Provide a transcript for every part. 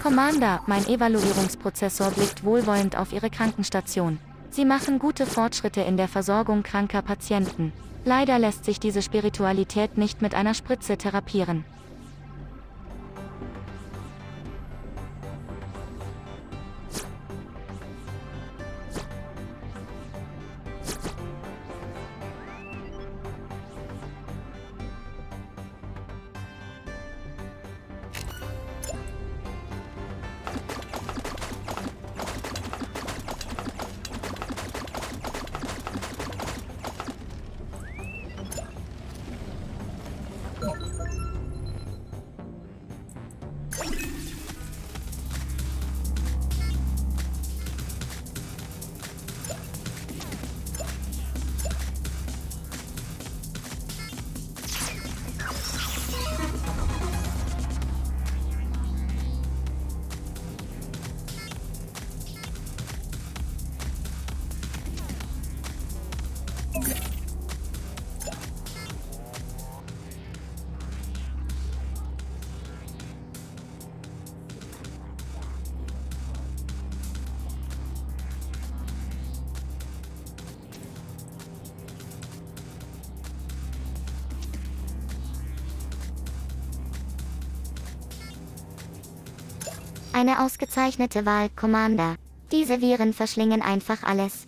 Commander, mein Evaluierungsprozessor blickt wohlwollend auf Ihre Krankenstation. Sie machen gute Fortschritte in der Versorgung kranker Patienten. Leider lässt sich diese Spiritualität nicht mit einer Spritze therapieren. Eine ausgezeichnete Wahl, Commander. Diese Viren verschlingen einfach alles.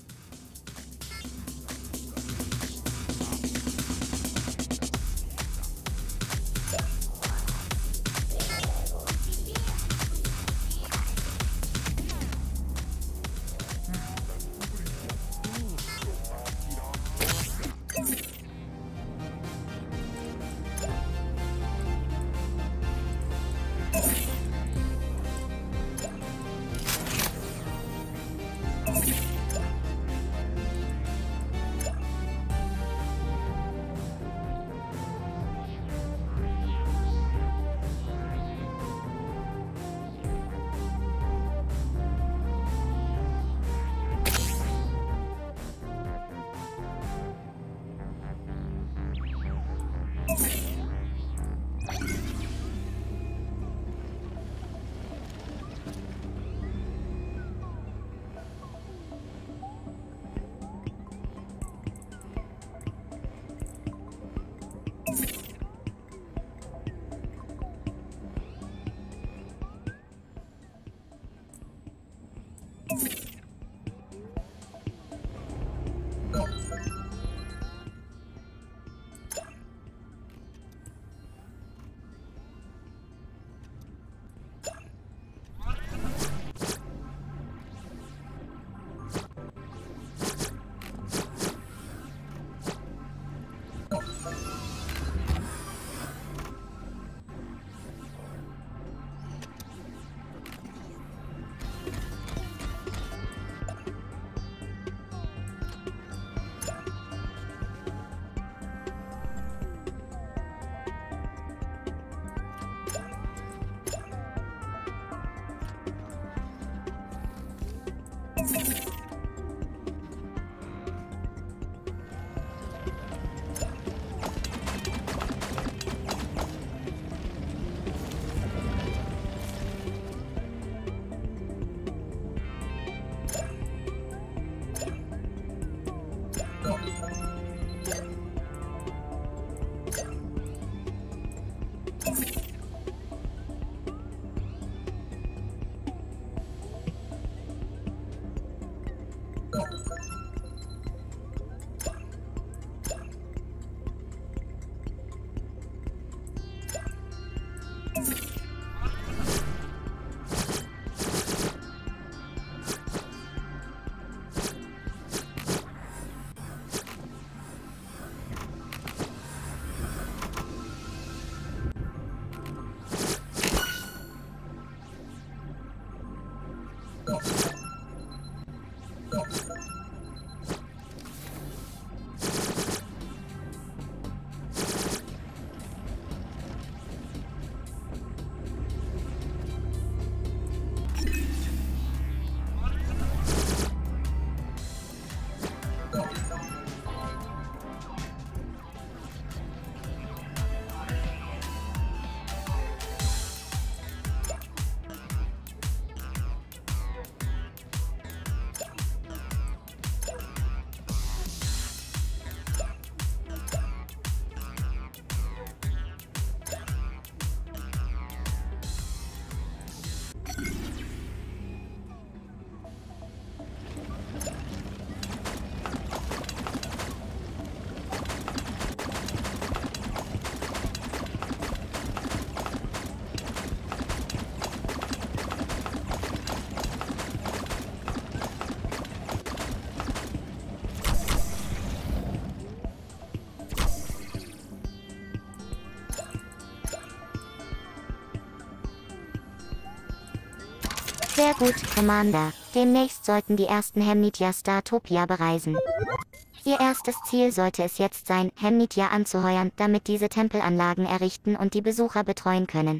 Sehr gut, Commander. Demnächst sollten die ersten Hemnitia Startopia bereisen. Ihr erstes Ziel sollte es jetzt sein, Hemnitia anzuheuern, damit diese Tempelanlagen errichten und die Besucher betreuen können.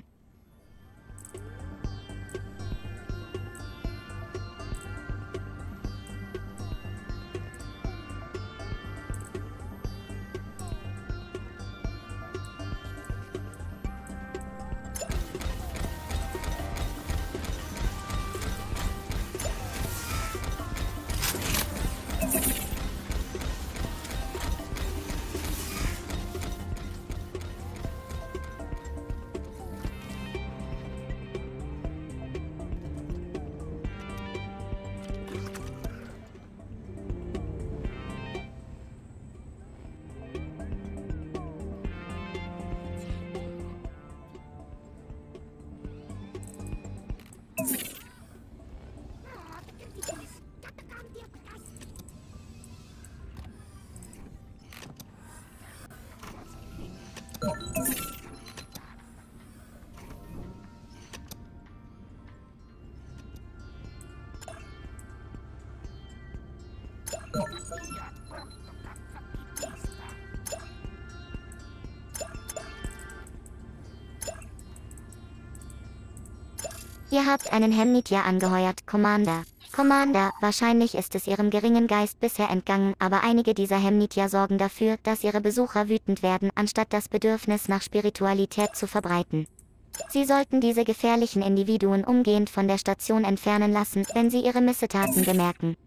Ihr habt einen Hemnitia angeheuert, Commander. Commander, wahrscheinlich ist es ihrem geringen Geist bisher entgangen, aber einige dieser Hemnitia sorgen dafür, dass ihre Besucher wütend werden, anstatt das Bedürfnis nach Spiritualität zu verbreiten. Sie sollten diese gefährlichen Individuen umgehend von der Station entfernen lassen, wenn sie ihre Missetaten bemerken.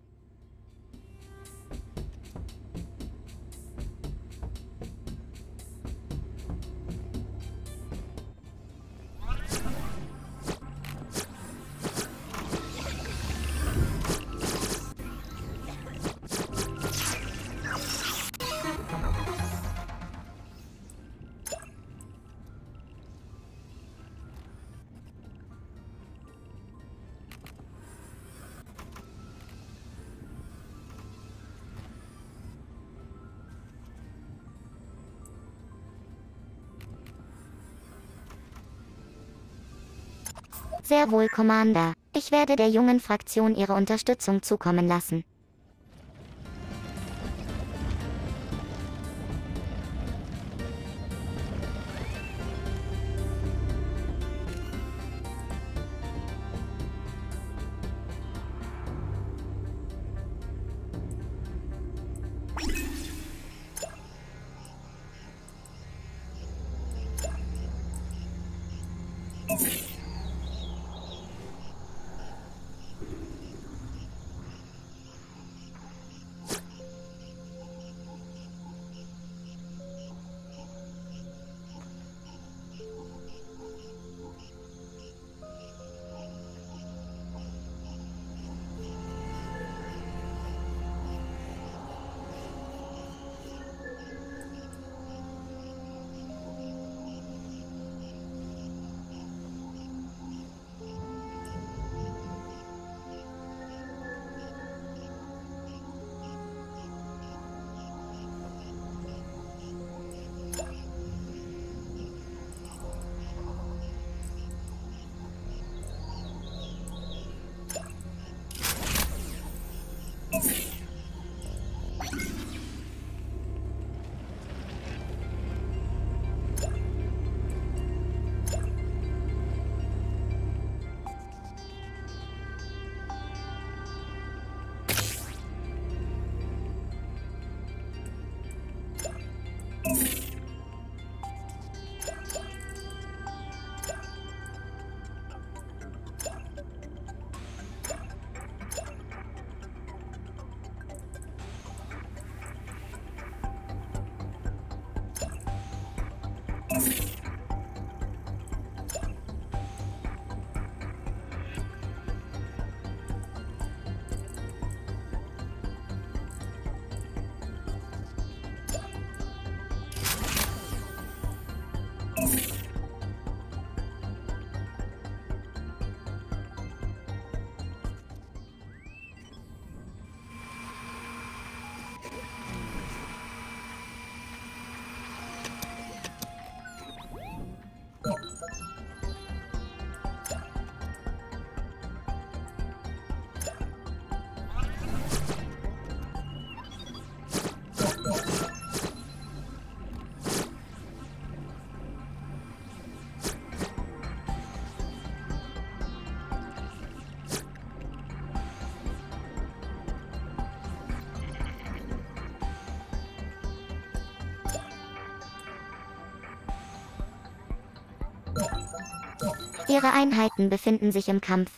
Sehr wohl, Commander. Ich werde der jungen Fraktion ihre Unterstützung zukommen lassen. Ihre Einheiten befinden sich im Kampf.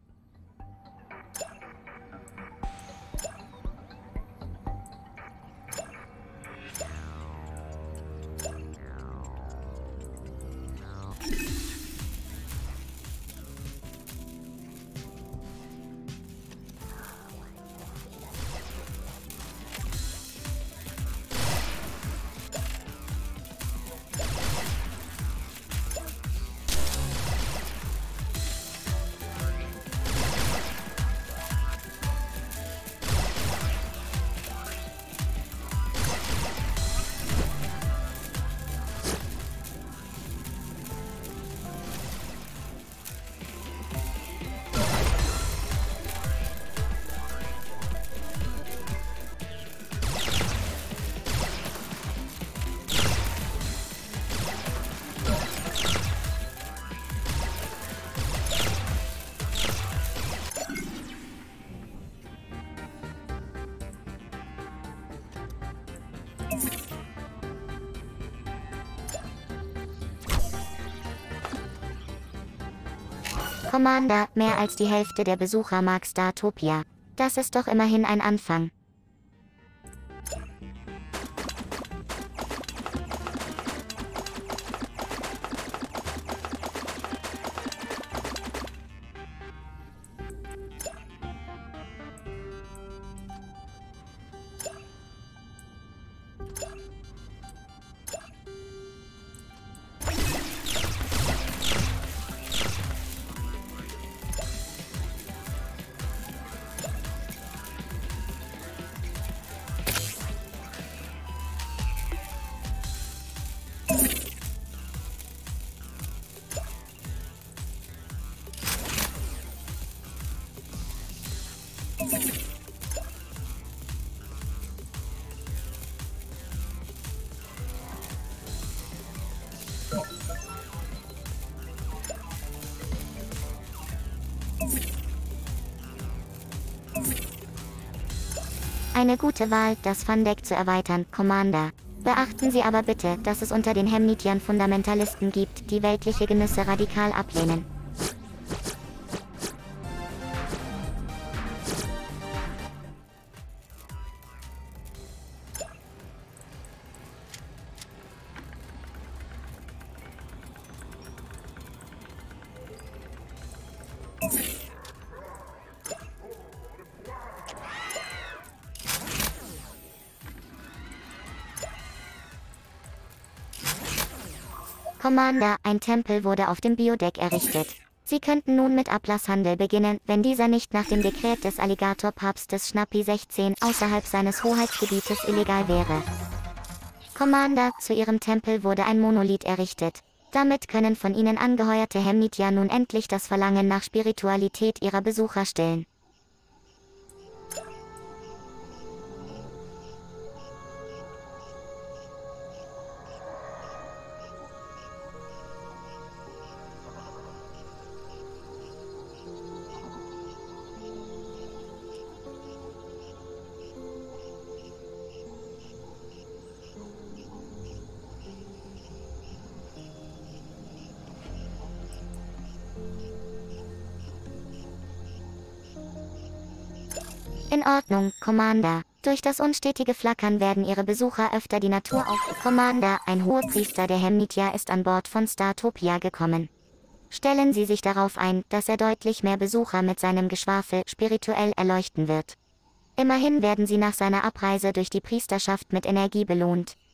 Commander, mehr als die Hälfte der Besucher mag Startopia. Das ist doch immerhin ein Anfang. Eine gute Wahl, das Fun-Deck zu erweitern, Commander. Beachten Sie aber bitte, dass es unter den Hemnitiern Fundamentalisten gibt, die weltliche Genüsse radikal ablehnen. Commander, ein Tempel wurde auf dem Biodeck errichtet. Sie könnten nun mit Ablasshandel beginnen, wenn dieser nicht nach dem Dekret des Alligatorpapstes Schnappi 16 außerhalb seines Hoheitsgebietes illegal wäre. Commander, zu Ihrem Tempel wurde ein Monolith errichtet. Damit können von Ihnen angeheuerte Hemnitier nun endlich das Verlangen nach Spiritualität ihrer Besucher stillen. In Ordnung, Commander. Durch das unstetige Flackern werden Ihre Besucher öfter die Natur auf. Commander, ein Hohepriester der Hemnitier ist an Bord von Startopia gekommen. Stellen Sie sich darauf ein, dass er deutlich mehr Besucher mit seinem Geschwafel spirituell erleuchten wird. Immerhin werden Sie nach seiner Abreise durch die Priesterschaft mit Energie belohnt.